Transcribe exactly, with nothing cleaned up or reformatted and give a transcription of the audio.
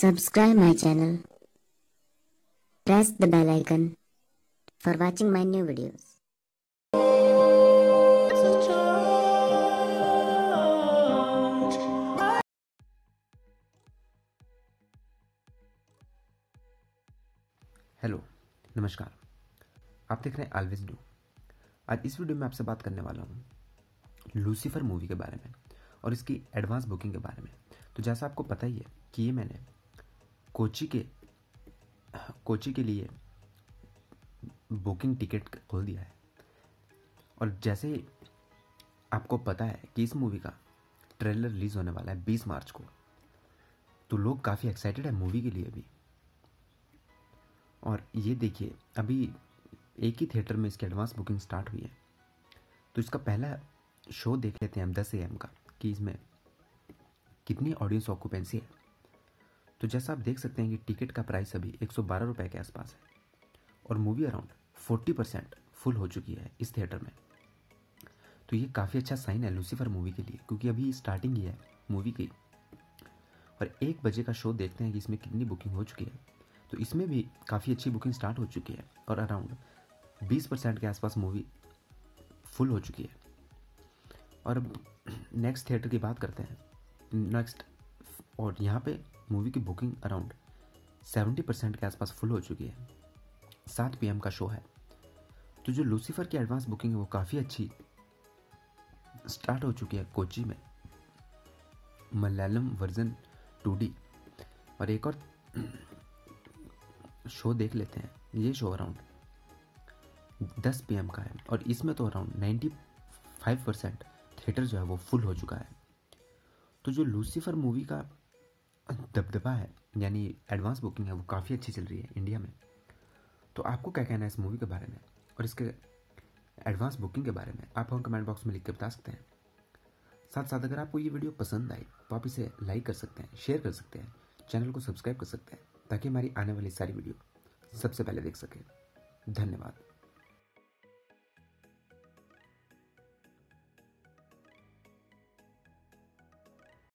Subscribe my channel. Press the bell icon for watching my new videos. Hello, नमस्कार। आप देख रहे हैं ऑलवेज न्यू। आज इस वीडियो में आपसे बात करने वाला हूँ लूसीफर मूवी के बारे में और इसकी एडवांस बुकिंग के बारे में। तो जैसा आपको पता ही है कि ये मैंने कोची के कोची के लिए बुकिंग टिकट खोल दिया है। और जैसे ही आपको पता है कि इस मूवी का ट्रेलर रिलीज़ होने वाला है बीस मार्च को, तो लोग काफ़ी एक्साइटेड है मूवी के लिए भी। और ये देखिए, अभी एक ही थिएटर में इसकी एडवांस बुकिंग स्टार्ट हुई है। तो इसका पहला शो देख लेते हैं हम दस ए एम का, कि इसमें कितनी ऑडियंस ऑक्यूपेंसी है। तो जैसा आप देख सकते हैं कि टिकट का प्राइस अभी एक सौ बारह रुपये के आसपास है और मूवी अराउंड चालीस परसेंट फुल हो चुकी है इस थिएटर में। तो ये काफ़ी अच्छा साइन है लूसीफर मूवी के लिए, क्योंकि अभी स्टार्टिंग ही है मूवी की। और एक बजे का शो देखते हैं कि इसमें कितनी बुकिंग हो चुकी है। तो इसमें भी काफ़ी अच्छी बुकिंग स्टार्ट हो चुकी है और अराउंड बीस परसेंट के आसपास मूवी फुल हो चुकी है। और अब नेक्स्ट थिएटर की बात करते हैं, नेक्स्ट। और यहाँ पे मूवी की बुकिंग अराउंड सत्तर परसेंट के आसपास फुल हो चुकी है। सात पी एम का शो है। तो जो लूसीफर की एडवांस बुकिंग है वो काफ़ी अच्छी स्टार्ट हो चुकी है कोची में, मलयालम वर्जन टू डी। और एक और शो देख लेते हैं। ये शो अराउंड दस पी एम का है और इसमें तो अराउंड पचानवे परसेंट थिएटर जो है वो फुल हो चुका है। तो जो लूसीफर मूवी का दबदबा है, यानी एडवांस बुकिंग है, वो काफ़ी अच्छी चल रही है इंडिया में। तो आपको क्या कहना है इस मूवी के बारे में और इसके एडवांस बुकिंग के बारे में? आप हम कमेंट बॉक्स में लिख के बता सकते हैं। साथ साथ अगर आपको ये वीडियो पसंद आई तो आप इसे लाइक कर सकते हैं, शेयर कर सकते हैं, चैनल को सब्सक्राइब कर सकते हैं, ताकि हमारी आने वाली सारी वीडियो सबसे पहले देख सकें। धन्यवाद।